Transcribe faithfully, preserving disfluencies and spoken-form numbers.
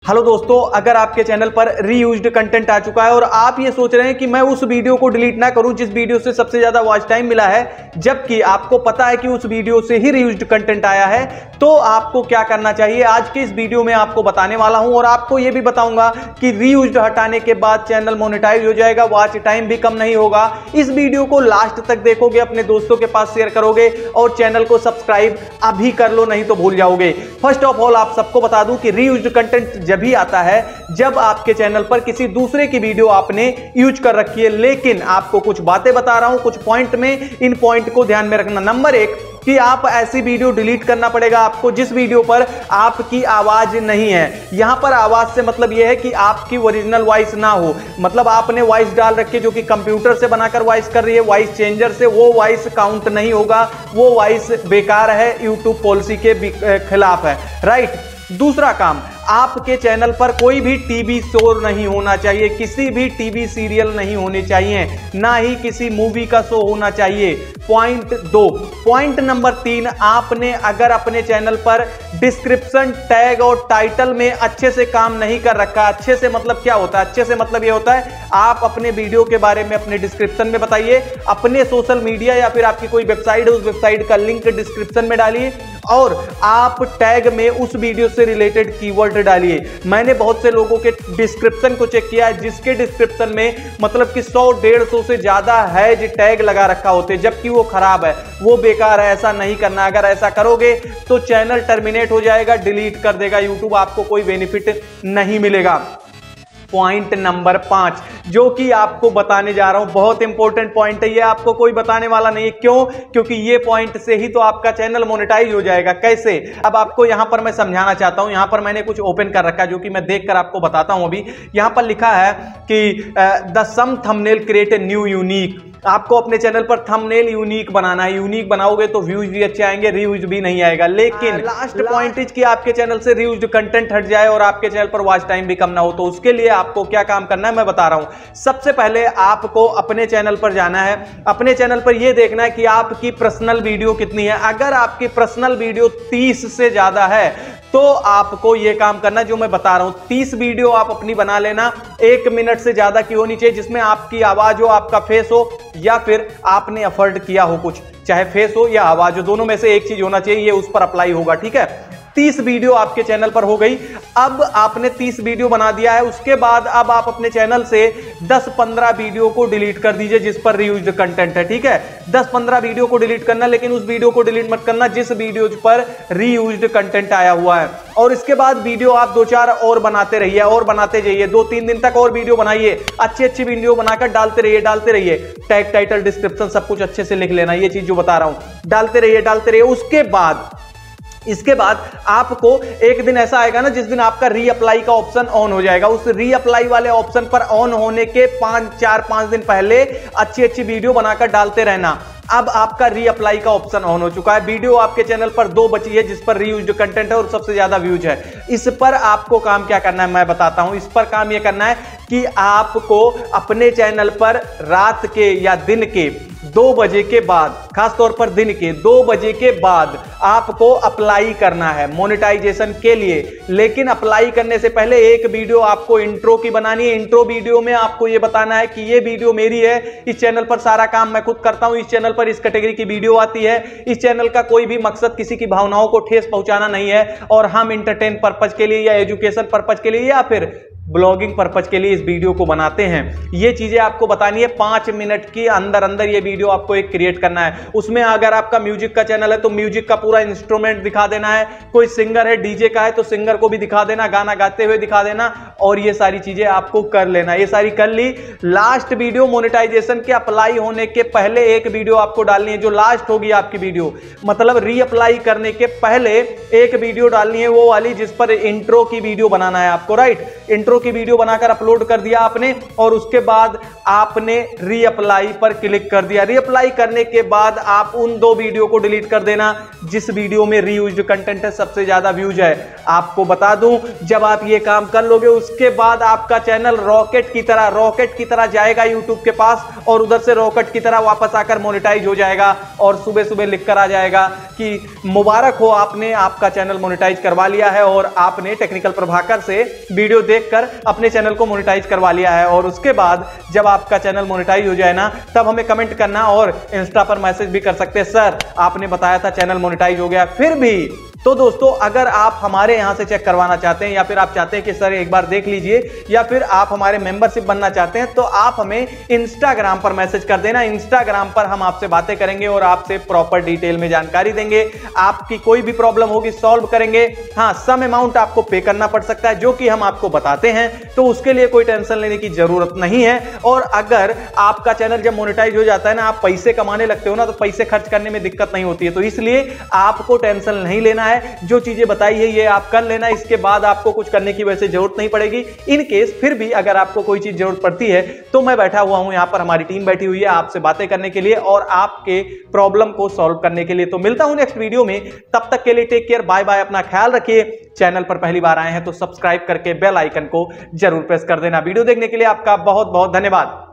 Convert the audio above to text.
Hello दोस्तों, अगर आपके चैनल पर रीयूज्ड कंटेंट आ चुका है और आप ये सोच रहे हैं कि मैं उस वीडियो को डिलीट ना करूं जिस वीडियो से सबसे ज्यादा वॉच टाइम मिला है, जबकि आपको पता है कि उस वीडियो से ही रीयूज्ड कंटेंट आया है, तो आपको क्या करना चाहिए आज के इस वीडियो में आपको बताने वाला हूं। और आपको यह भी बताऊंगा कि रीयूज्ड हटाने के बाद चैनल मोनेटाइज हो जाएगा, वॉच टाइम भी कम नहीं होगा। इस वीडियो को लास्ट तक देखोगे, अपने दोस्तों के पास शेयर करोगे और चैनल को सब्सक्राइब अभी कर लो, नहीं तो भूल जाओगे। फर्स्ट ऑफ ऑल आप सबको बता दूं कि रीयूज्ड कंटेंट भी आता है जब आपके चैनल पर किसी दूसरे की वीडियो आपने यूज कर रखी है। लेकिन आपको कुछ बातें बता रहा हूं कुछ पॉइंट में, इन पॉइंट को ध्यान में रखना। नंबर एक कि आप ऐसी वीडियो डिलीट करना पड़ेगा आपको जिस वीडियो पर आपकी आवाज नहीं है। यहां पर आवाज से मतलब यह है कि आपकी ओरिजिनल वॉइस ना हो, मतलब आपने वॉइस डाल रखी है जो कि कंप्यूटर से बनाकर वॉइस कर रही है, वॉइस चेंजर से, वो वॉइस काउंट नहीं होगा, वो वॉइस बेकार है, यूट्यूब पॉलिसी के खिलाफ है, राइट। दूसरा काम, आपके चैनल पर कोई भी टीवी शो नहीं होना चाहिए, किसी भी टीवी सीरियल नहीं होने चाहिए, ना ही किसी मूवी का शो होना चाहिए। पॉइंट दो। पॉइंट नंबर तीन, आपने अगर अपने चैनल पर डिस्क्रिप्शन, टैग और टाइटल में अच्छे से काम नहीं कर रखा। अच्छे से मतलब क्या होता है? अच्छे से मतलब ये होता है आप अपने वीडियो के बारे में अपने डिस्क्रिप्शन में बताइए, अपने सोशल मीडिया या फिर आपकी कोई वेबसाइट है उस वेबसाइट का लिंक डिस्क्रिप्शन में डालिए और आप टैग में उस वीडियो से रिलेटेड कीवर्ड डालिए। मैंने बहुत से लोगों के डिस्क्रिप्शन को चेक किया है जिसके डिस्क्रिप्शन में मतलब कि सौ डेढ़ सौ से ज्यादा हैज टैग लगा रखा होते, जबकि वो खराब है, वो बेकार है। ऐसा नहीं करना। अगर ऐसा करोगे तो चैनल टर्मिनेट हो जाएगा, डिलीट कर देगा यूट्यूब, आपको कोई बेनिफिट नहीं मिलेगा। पॉइंट नंबर पांच जो कि आपको बताने जा रहा हूं, बहुत इंपॉर्टेंट पॉइंट है ये, आपको कोई बताने वाला नहीं है। क्यों? क्योंकि ये पॉइंट से ही तो आपका चैनल मोनेटाइज हो जाएगा। कैसे? अब आपको यहां पर मैं समझाना चाहता हूं। यहां पर मैंने कुछ ओपन कर रखा है जो कि मैं देखकर आपको बताता हूं। अभी यहां पर लिखा है कि the some thumbnail create a new unique. आपको अपने चैनल पर थंबनेल यूनिक बनाना है। यूनिक बनाओगे तो व्यूज भी अच्छे आएंगे, रीयूज भी नहीं आएगा। लेकिन लास्ट पॉइंट इज कि आपके चैनल से रीयूज कंटेंट हट जाए और आपके चैनल पर वॉच टाइम भी कम ना हो, तो उसके लिए आपको क्या काम करना है मैं बता रहा हूं। सबसे पहले आपको अपने चैनल पर जाना है। अपने चैनल पर यह देखना है कि आपकी पर्सनल वीडियो कितनी है। अगर आपकी पर्सनल वीडियो तीस से ज्यादा है तो आपको यह काम करना जो मैं बता रहा हूं। तीस वीडियो आप अपनी बना लेना, एक मिनट से ज्यादा की होनी चाहिए, जिसमें आपकी आवाज हो, आपका फेस हो, या फिर आपने एफर्ट किया हो कुछ, चाहे फेस हो या आवाज हो, दोनों में से एक चीज होना चाहिए, ये उस पर अप्लाई होगा। ठीक है, तीस वीडियो आपके चैनल पर हो गई। अब आपने तीस वीडियो बना दिया है, उसके बाद अब आप अपने चैनल से दस पंद्रह वीडियो को डिलीट कर दीजिए जिस पर रीयूज्ड कंटेंट है। ठीक है, दस पंद्रह वीडियो को डिलीट करना, लेकिन उस वीडियो को डिलीट मत करना जिस वीडियो पर रीयूज्ड कंटेंट आया हुआ है। और इसके बाद वीडियो आप दो चार और बनाते रहिए और बनाते जाइए, दो तीन दिन तक और वीडियो बनाइए, अच्छी अच्छी वीडियो बनाकर डालते रहिए डालते रहिए टैग, टाइटल, डिस्क्रिप्शन सब कुछ अच्छे से लिख लेना। ये चीज जो बता रहा हूं, डालते रहिए डालते रहिए। उसके बाद इसके बाद आपको एक दिन ऐसा आएगा ना जिस दिन आपका रीअप्लाई का ऑप्शन ऑन हो जाएगा। उस रीअप्लाई वाले ऑप्शन पर ऑन होने के पांच चार पांच दिन पहले अच्छी अच्छी वीडियो बनाकर डालते रहना। अब आपका रीअप्लाई का ऑप्शन ऑन हो चुका है। वीडियो आपके चैनल पर दो बची है जिस पर रीयूज्ड कंटेंट है और सबसे ज्यादा व्यूज है। इस पर आपको काम क्या करना है मैं बताता हूं। इस पर काम यह करना है कि आपको अपने चैनल पर रात के या दिन के दो बजे के बाद, खासतौर पर दिन के दो बजे के बाद आपको अप्लाई करना है मोनेटाइजेशन के लिए। लेकिन अप्लाई करने से पहले एक वीडियो आपको इंट्रो की बनानी है। इंट्रो वीडियो में आपको यह बताना है कि यह वीडियो मेरी है, इस चैनल पर सारा काम मैं खुद करता हूं, इस चैनल पर इस कैटेगरी की वीडियो आती है, इस चैनल का कोई भी मकसद किसी की भावनाओं को ठेस पहुंचाना नहीं है और हम इंटरटेन पर्पज के लिए या एजुकेशन पर्पज के लिए या फिर ब्लॉगिंग पर्पज के लिए इस वीडियो को बनाते हैं। ये चीजें आपको बतानी है। पांच मिनट के अंदर अंदर ये वीडियो आपको एक क्रिएट करना है। उसमें अगर आपका म्यूजिक का चैनल है तो म्यूजिक का पूरा इंस्ट्रूमेंट दिखा देना है, कोई सिंगर है डीजे का है तो सिंगर को भी दिखा देना, गाना गाते हुए दिखा देना, और ये सारी चीजें आपको कर लेना। ये सारी कर ली। लास्ट वीडियो मोनेटाइजेशन के अप्लाई होने के पहले एक वीडियो आपको डालनी है जो लास्ट होगी आपकी वीडियो, मतलब रीअप्लाई करने के पहले एक वीडियो डालनी है, वो वाली जिस पर इंट्रो की वीडियो बनाना है आपको, राइट। इंट्रो इंट्रो की वीडियो बनाकर अपलोड कर दिया आपने और उसके बाद आपने रीअप्लाई पर क्लिक कर दिया। रीअप्लाई करने के बाद आप उन दो वीडियो को डिलीट कर देना जिस वीडियो में रीयूज्ड कंटेंट है, सबसे ज्यादा व्यूज है। आपको बता दूं, जब आप ये काम कर लोगे उसके बाद आपका चैनल रॉकेट की तरह रॉकेट की तरह जाएगा यूट्यूब के पास और उधर से रॉकेट की तरह वापस आकर मोनेटाइज हो जाएगा और सुबह सुबह लिख कर आ जाएगा कि मुबारक हो, आपने आपका चैनल मोनेटाइज करवा लिया है और आपने टेक्निकल प्रभाकर से वीडियो देखकर अपने चैनल को मोनेटाइज करवा लिया है। और उसके बाद जब आपका चैनल मोनेटाइज हो जाए ना, तब हमें कमेंट करना और इंस्टा पर मैसेज भी कर सकते हैं, सर आपने बताया था चैनल मोनेटाइज हो गया। फिर भी तो दोस्तों, अगर आप हमारे यहां से चेक करवाना चाहते हैं या फिर आप चाहते हैं कि सर एक बार देख लीजिए या फिर आप हमारे मेंबरशिप बनना चाहते हैं, तो आप हमें इंस्टाग्राम पर मैसेज कर देना। इंस्टाग्राम पर हम आपसे बातें करेंगे और आपसे प्रॉपर डिटेल में जानकारी देंगे। आपकी कोई भी प्रॉब्लम होगी सॉल्व करेंगे। हाँ, सम अमाउंट आपको पे करना पड़ सकता है जो कि हम आपको बताते हैं, तो उसके लिए कोई टेंशन लेने की जरूरत नहीं है। और अगर आपका चैनल जब मोनेटाइज हो जाता है ना, आप पैसे कमाने लगते हो ना, तो पैसे खर्च करने में दिक्कत नहीं होती है। तो इसलिए आपको टेंशन नहीं लेना है, जो चीजें बताई है ये आप कर लेना। इसके बाद आपको कुछ करने की वैसे जरूरत नहीं पड़ेगी। इन केस फिर भी अगर आपको कोई चीज जरूरत पड़ती है तो मैं बैठा हुआ हूं, यहां पर हमारी टीम बैठी हुई है आपसे बातें करने के लिए और आपके प्रॉब्लम को सॉल्व करने के लिए। तो मिलता हूं नेक्स्ट वीडियो में, तब तक के लिए टेक केयर, बाय बाय, अपना ख्याल रखिए। चैनल पर पहली बार आए हैं तो सब्सक्राइब करके बेल आइकन को जरूर प्रेस कर देना। वीडियो देखने के लिए आपका बहुत बहुत धन्यवाद।